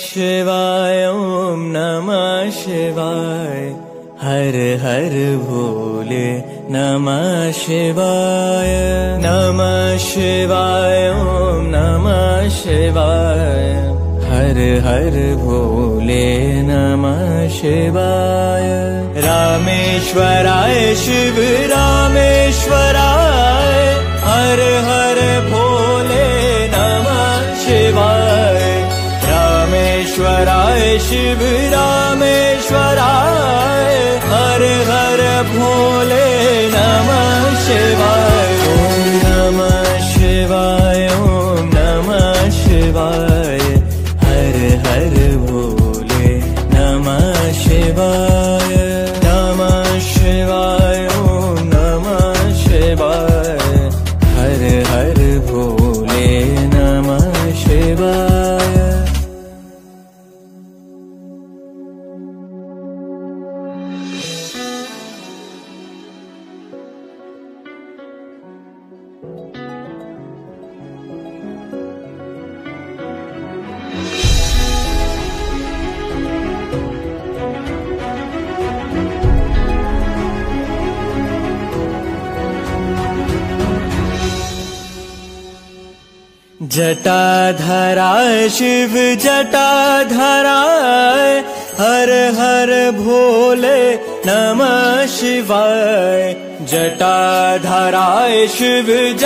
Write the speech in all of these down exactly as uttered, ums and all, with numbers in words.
शिवाय ओम नमः शिवाय हर हर भोले नमः शिवाय नमः शिवाय ओम नमः शिवाय हर हर भोले नमः शिवाय रामेश्वराय शिव रामेश्वराय हर हर भोले नमः शिवाय रामेश्वराय शिव रामेश्वराय हर हर भोले नमः शिवाय ओम नमः शिवाय ओम नमः शिवाय हर हर भोले नमः शिवाय नमः शिवाय ओम नमः शिवाय हर हर भोले नमः शिवाय। जटाधराय शिव जटाधराय हर हर भोले नमः शिवाय जटाधराय शिव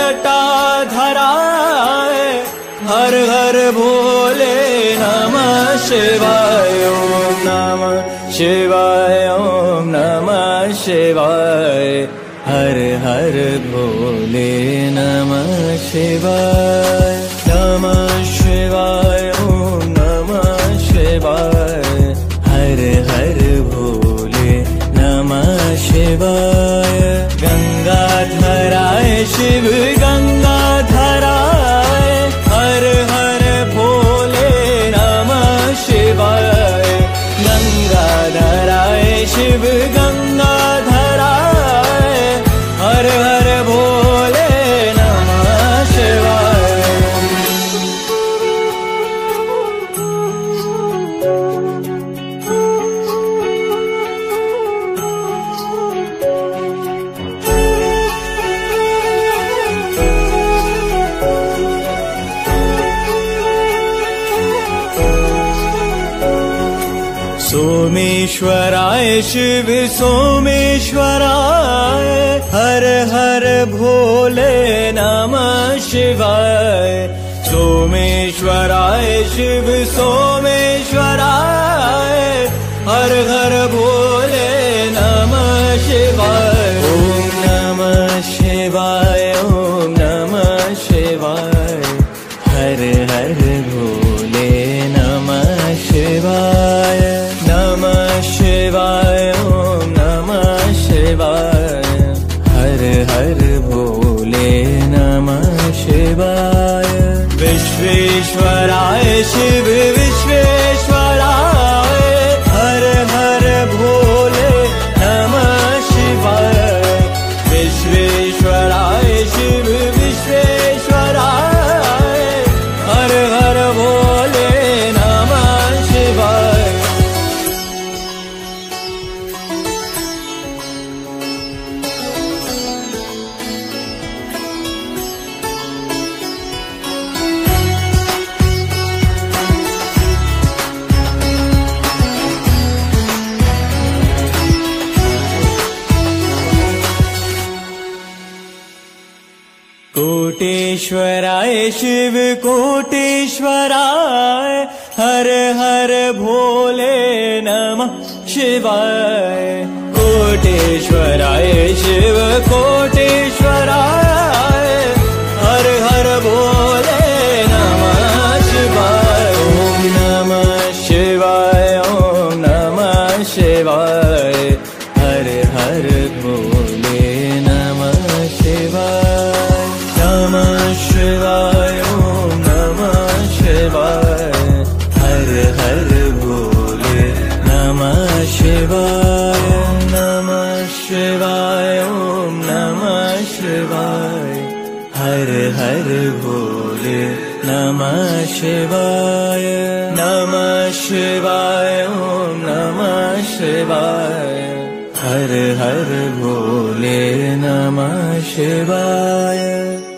जटाधराय हर हर भोले नमः शिवाय ओम नमः शिवाय ओम नमः शिवाय हर हर भोले नमः शिवाय नमः शिवाय ओम नमः शिवाय हर हर भोले नमः शिवाय गंगाधराय शिव गंगाधराय हर हर भोले नमः शिवाय गंगाधराय शिव गंगाधराय हर हर भोले नमः शिवाय। सोमेश्वराय शिव सोमेश्वराय हर हर भोले नमः शिवाय सोमेश्वराय शिव सोमेश्वराय हर हर भोले नमः शिवाय ओम नमः शिवाय ओम नमः शिवाय हर हर भोले नमः शिवाय नमः शिवाय ओम नमः शिवाय हर हर भोले नमः शिवाय विश्वेश्वराय शिव विश्वेश्वराय हर हर भोले नमः शिवाय विश्वेश्वराय शिव विश्वेश्वराय हर हर भोले नमः शिवाय। कोटेश्वराय शिव कोटेश्वराय हर हर भोले नमः शिवाय कोटेश्वराय शिव कोटेश्वराय हर हर भोले नमः शिवाय ओम नमः शिवाय ओम नमः शिवाय हर हर भोले नमः शिवाय नमः शिवाय ओम नमः शिवाय हर हर भोले नमः शिवाय नमः शिवाय ओम नमः शिवाय हर हर भोले नमः शिवाय नमः शिवाय ॐ नमः शिवाय हर हर भोले नमः शिवाय।